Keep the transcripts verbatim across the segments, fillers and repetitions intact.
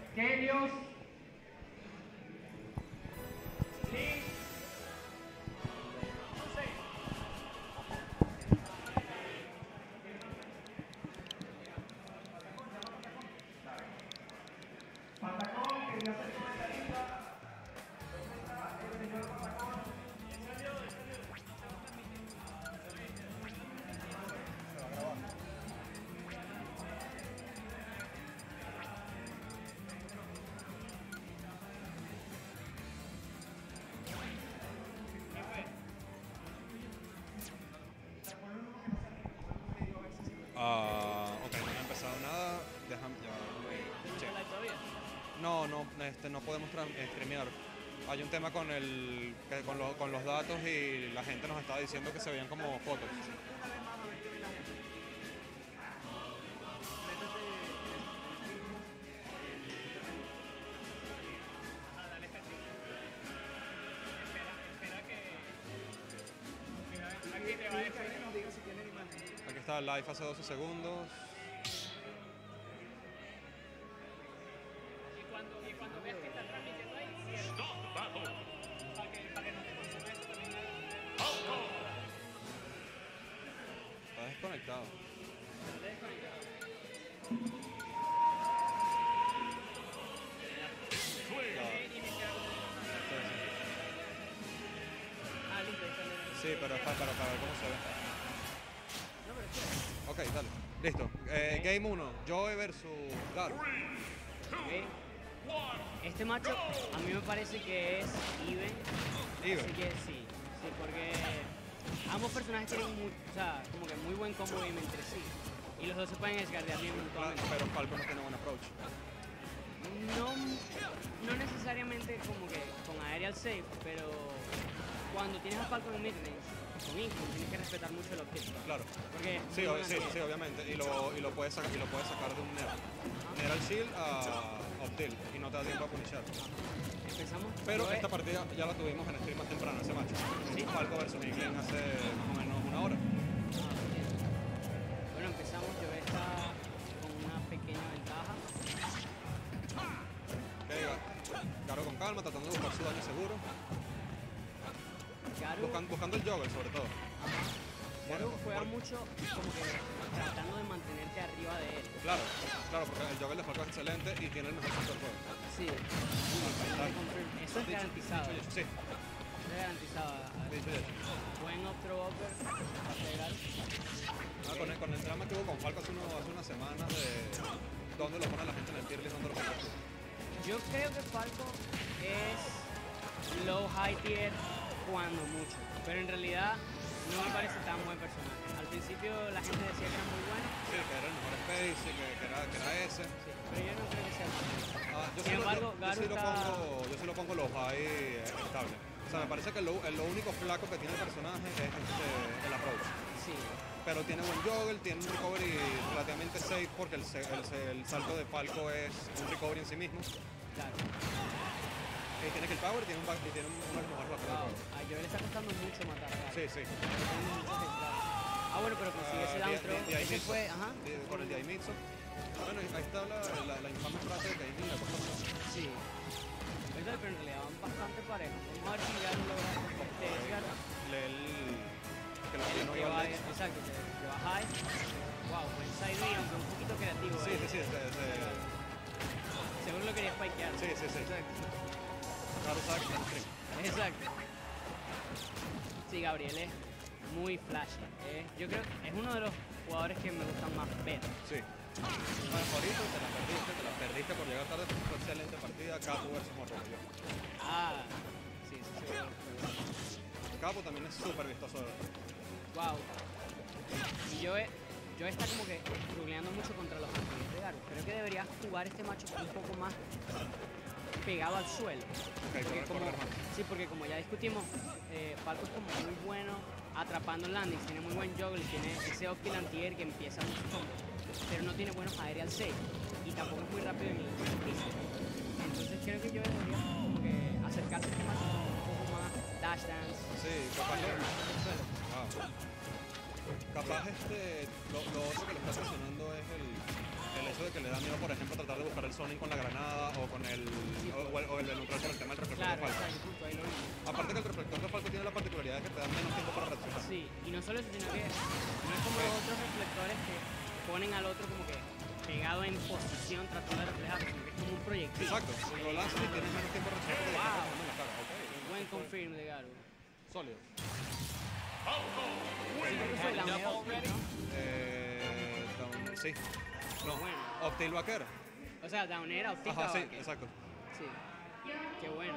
Kelios. Lee. Patacón, quería hacer comentarista. ¿Dónde está el señor Patacón? Salió, salió. Se va a grabar. Ah, ok, no ha empezado nada. Déjame ya. Check. No, no, este, no podemos tra- eh, streamear. Hay un tema con el, que con, lo- con los datos y la gente nos estaba diciendo que se veían como fotos. Aquí está el live hace doce segundos. Y cuando, y cuando ves que está transmitiendo ahí, cierra. Para que, para que no te consume eso también. Está desconectado. Está desconectado. Ya. Iniciar. Ah, listo, ahí sale. Sí, pero es para, para, para ver cómo se ve. No, pero es Ok, dale. Listo. Eh, Game uno. Joe versus Garo. Ok. Este macho a mí me parece que es even. Even. Así que sí, sí, porque ambos personajes tienen muy, o sea, como que muy buen combo game entre sí. Y los dos se pueden desgardear bien Claro, mutuamente. pero Falco no tiene buen approach. No, no necesariamente como que con aerial safe, pero cuando tienes a Falcon en midrange, con Income tienes que respetar mucho el objetivo. Claro. Porque Sí, muy o- buena sí, tía. sí, obviamente. Y lo, y lo puedes sacar, y lo puedes sacar de un Nero. Nero al shield a Optil y no te da tiempo a punishar. Empezamos. Pero Joe- esta partida ya la tuvimos en stream más temprano, ese macho. ¿Sí? Falco versus Iglin hace más o menos una hora. Ah, bien. Bueno, empezamos. Yo está con una pequeña ventaja. Ok, Garo con calma, tratando de buscar su daño seguro. Garu, Buscan- buscando el jogger sobre todo. Garu Bueno, juega por- mucho como que tratando de mantenerte arriba de él. Claro, claro, porque el jogger de Falco es excelente y tiene el mejor sector juego. Sí. Eso es garantizado. Dicho y hecho, sí. Eso es garantizado. Dicho y hecho. Buen up throw upper para pegar. Ah, con, el, con el drama que hubo con Falco hace, uno, hace unas semanas de dónde lo pone la gente en el tier list, dónde lo pone. Yo creo que Falco es low high tier cuando mucho, pero en realidad no me parece tan buen personaje. Al principio la gente decía que era muy bueno, Sí, que era el mejor space, y que, que, era, que era ese. sí, pero yo no creo que sea bueno. Ah, yo, Sin sí lo, embargo, yo, yo Garu sí lo está- pongo, yo sí lo pongo low high eh, estable. O sea, me parece que lo, lo único flaco que tiene el personaje es este, el approach. Sí, Pero tiene buen juggle, tiene un recovery relativamente safe porque el, se- el, se- el salto de Falco es un recovery en sí mismo. claro. Y tiene que el power y tiene, un back, y tiene un- uno de los mejores backers del Wow. juego. A Joel le está costando mucho matar a Garu. Sí, sí. Tiene muchos headshots. Ah, bueno, pero consigue ese Ah, down di- throw. di- di- Ese Dimitsu. fue, ajá. Di- Con el Dimitsu. Bueno, ahí está la, la, la infame frase de que ahí le cuesta mucho. Sí. Pero en realidad van bastante parejos. Vamos a ver si Garu logra este Edgar. Le- el- que lo El tiene que igual va, de- exacto, que, que va high. Wow, buen side B, aunque un poquito creativo. Sí, eh. sí, sí, es de- es de- Seguro lo quería spikear. Sí, sí, sí. Exacto. Claro, sabe que está en stream. Exacto. Sí, Gabriel es muy flashy. eh. Yo creo que es uno de los jugadores que me gustan más ver. Sí. Bueno, ahorita te la perdiste, te la perdiste por llegar tarde, fue excelente partida, Capo versus Morroyo. Ah, sí, sí, sí. sí. Capo también es súper vistoso de ver. Wow. Y yo, he- yo está como que googleando mucho contra los anteriores de Garu. Creo que deberías jugar este macho un poco más pegado al suelo. Ok, Porque correr, como, correr más. sí, porque como ya discutimos, eh, Falco es como muy bueno atrapando landings, tiene muy buen juggle, tiene ese optil anti-air que empieza mucho combos, pero no tiene buenos aerial safe y tampoco es muy rápido en el piso. Entonces creo que yo debería como que acercarse a este macho un poco más dash dance. Sí, capaz lo, al suelo. ah, capaz este, lo, lo otro que lo está presionando es el, el hecho de de que le da miedo, por ejemplo, tratar de buscar el zoning con la granada o con el, o, o el, o el de neutral por el tema del reflector Claro, de Falco. exacto, justo ahí lo vi. Aparte que el reflector de Falco tiene la particularidad de que te da menos tiempo para reaccionar. Sí, y no solo eso, sino que no es como los otros reflectores que ponen al otro como que pegado en posición tratando de reflejar, sino que es como un proyectil. Exacto, si lo lanzas y tienes menos tiempo de reaccionar porque Wow. te estás pegando en la cara. Ok, Buen confirm de Garu. sólido. Sí, creo que fue la unidad Optic, ¿no? Eh, down, sí. No, Bueno. Optil Vaquer. O sea, down era Optic. Ajá, sí, Vaquer. exacto. Sí. Qué bueno.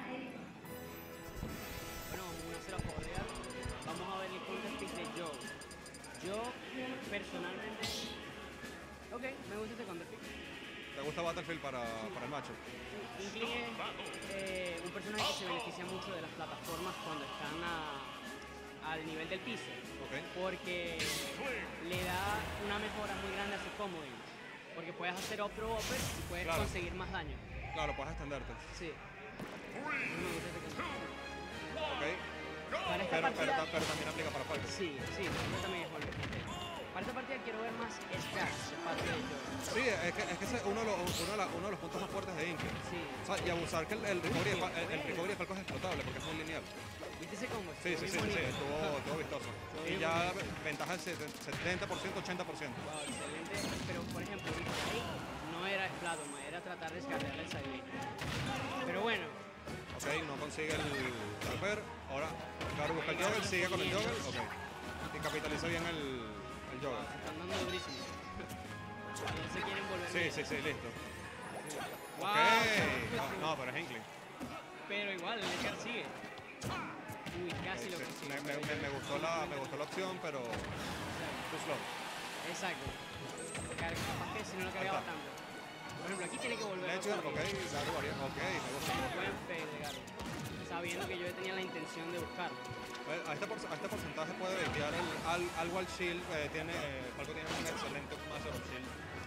Bueno, vamos a hacer a joder. Vamos a ver el counter pick de Joe. Yo, personalmente... Ok, me gusta este counter pick. ¿Te gusta Battlefield para, para el macho? Inkling es eh, un personaje que se beneficia mucho de las plataformas cuando están a- al nivel del piso. Ok. Porque le da una mejora muy grande a su comodín. Porque puedes hacer otro upper y puedes Claro. conseguir más daño. Claro, puedes extenderte. Sí. No me gusta este counter. Ok. Para esta Pero, pero, partida... pero también aplica para Falco. Sí, sí, yo también es bueno. Para esta partida quiero ver más Scars de parte de Joe. Sí, es que, es que ese es uno de, los, uno, de la- uno de los puntos más fuertes de Inkling. Sí. O sea, y abusar que el, el, recovery, de, Fa- el, el recovery de Falco es explotable porque es muy lineal. ¿Viste ese combo? Sí, sí, sí, sí, sí, estuvo, estuvo vistoso. Y bien ya ventaja del setenta por ciento, ochenta por ciento. Wow, excelente. Pero, por ejemplo, ahí no era Splatoma, era tratar de escalarle el side lane. Pero bueno, Ok, no consigue el Reaper. Ahora Garu busca el Jogger, sigue con el Jogger. Ok. Y capitaliza bien el, el Jogger. se están dando durísimo. No se quieren volver. Sí, bien. sí, sí, listo. Wow. Ok. No, no, pero es Inkling. Pero igual, el Edgar sigue. Uy, casi lo Sí, consigue. me, me, me, me gustó la, me gustó la opción, pero too slow. Exacto. Car- Capaz que si no lo cargaba Ahí está. tanto. Por ejemplo, aquí tiene que volver. Ledger, ok, Garu varía. Ok, me gusta. Buen fade de Garo. Sabiendo que yo tenía la intención de buscarlo. A este, por- a este porcentaje puede baitear el al, al Wall Shield. Eh, tiene, eh, Falco tiene un excelente Master of Shield.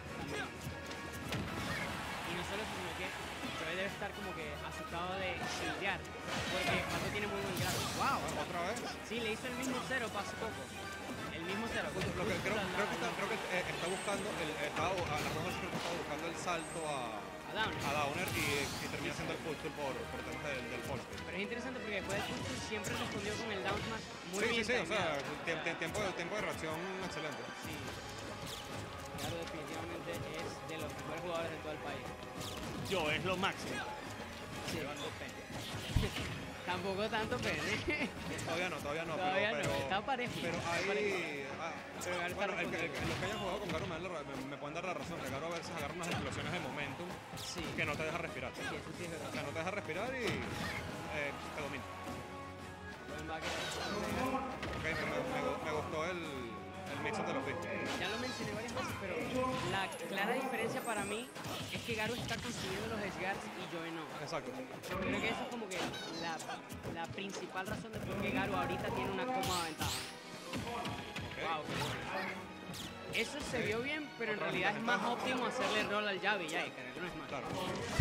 Y no solo eso, sino que Joey debe estar como que asustado de shieldar. Porque Pato tiene muy buen grado. ¡Wow! Ah, ¿otra vez? Sí, le hizo el mismo cero para hace poco. El mismo cero. Lo que creo, creo que está, creo que eh, está buscando, el, está, a las dos veces creo que está buscando el salto a, A Down. a Downer y, y termina haciendo el full tool por, por temas del, del fall speed. Pero es interesante porque después del punto siempre respondió con el down smash muy Sí, bien. sí, sí, o sea, timeado. tie- tie- tiempo, de- tiempo de reacción excelente. Sí. Claro, definitivamente es de los mejores jugadores de todo el país. Yo es lo máximo. Sí. Tampoco tanto pene. Todavía no, todavía no, Todavía pero, no, pero, está parejo. pero está ahí, parejo. ah, Pero Garu está bueno, el, que- el, respondiendo. que- los que hayan jugado con Garu me, dan la ra- me, me pueden dar la razón, que Garu a veces agarra unas explosiones de momentum Sí. que no te deja respirar. Sí, eso sí es O verdad. sea, no te deja respirar y eh, te domina. Buen backer. Ok, me, me- me gustó el, el mix de los beats. Ya lo mencioné varias veces, pero la clara diferencia para mí es que Garu está consiguiendo los Edgars y Joey no. Exacto. Creo que eso es como que la, la principal razón de por qué Garu ahorita tiene una cómoda ventaja. Wow. Eso se vio bien, pero en Otra realidad es más ventaja. óptimo hacerle roll al llave y ya, y cargar no es más. Claro.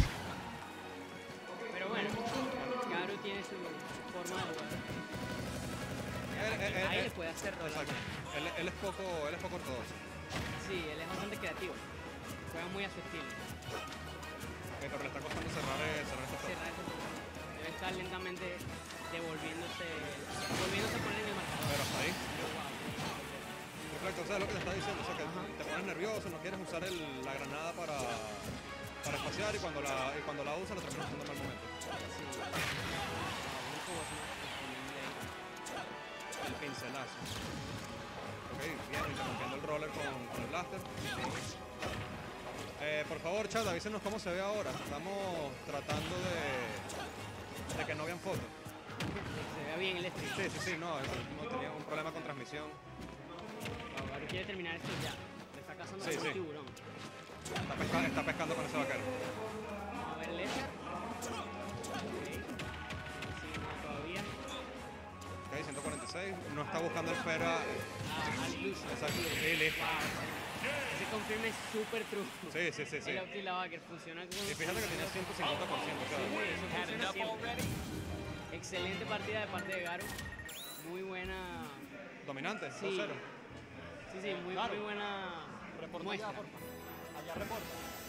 Pero bueno, Garu tiene su forma de jugar. Él, él- él- Ahí él- le puede hacer roll. exacto. Él, él es poco, él es poco ortodoxo. Sí, él es bastante creativo. Juega muy a su estilo. Ok, pero le está costando cerrar, eh, cerrar esta parte. Cerrar ese punto. Debe estar lentamente devolviéndose, volviéndose a poner en el marcador. Pero hasta ahí. Wow. Perfecto, o sea, lo que te está diciendo, o sea, que te pones nervioso, no quieres usar el, la granada para, para espaciar y cuando la, y cuando la usas la terminas usando en mal momento. Sí. Wow, muy jugoso, ¿no? Disponible ahí. El pincelazo. Ok, bien, interrumpiendo el roller con, con el blaster. Eh, por favor, chat, avísenos cómo se ve ahora. Estamos tratando de, de que no vean fotos. Se vea bien el stream. Sí, sí, sí, no, no tenía un problema con transmisión. Wow, Garu quiere terminar esto ya. Le está cazando Sí, como sí. un tiburón. Está, pesca- está pescando con ese vaquero. Vamos a ver el Edgar. Ok. Sí, no, todavía. Ok, ciento cuarenta y seis. No está buscando el esfera. Ah, al Illusion. Exacto. Sí, listo. Wow. Ese confirme es súper true. Sí, sí, sí, sí. El Optilabaker funciona con... Y fíjate que tiene ciento cincuenta por ciento. O sea, Sí, eso funciona siempre. Excelente partida de parte de Garu. Muy buena... dominante, Sí. dos cero. Sí, sí, muy, Garu. muy buena Reporta muestra. ya, porfa. ya reporta.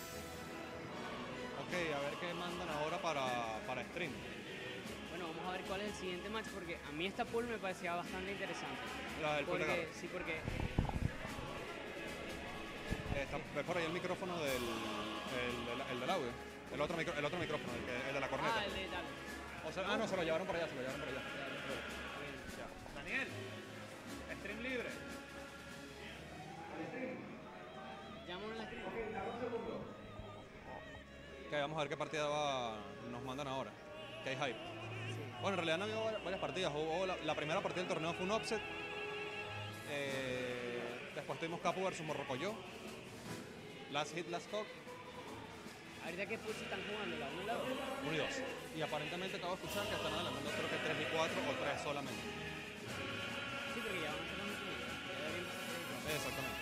Ok, a ver qué mandan ahora para, para stream. Bueno, vamos a ver cuál es el siguiente match porque a mí esta pool me parecía bastante interesante. La del pool de Porque, Garo. sí, porque Eh, está- ve por ahí el micrófono del el, el- el del audio. El otro, micro- el otro micrófono, el, que- el de la corneta. ah, el de dale. O sea, ah, no, se lo llevaron para allá, se lo llevaron para allá. Ya. Daniel, stream libre. Llámanos en la stream. Ok, vamos a ver qué partida va, nos mandan ahora. Que hay hype. Bueno, en realidad no había varias- varias partidas. Hubo la, la primera partida del torneo fue un upset. Eh, después tuvimos Capu versus Morrocoyo. Last hit, last cock. Ahorita qué pool se están jugando, la uno y la dos. uno y dos. Y aparentemente acabo de escuchar que están adelantando creo que tres y cuatro o tres solamente. Sí, porque ya van a ser los últimos. Ya deberían ser tres y cuatro. Exactamente.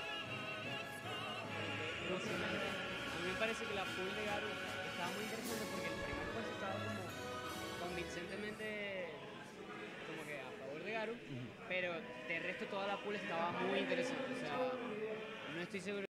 Próximamente. A mí me parece que la pool de Garu estaba muy interesante porque el primer puesto estaba como convincentemente como que a favor de Garu, pero de resto toda la pool estaba muy interesante. O sea, no estoy seguro.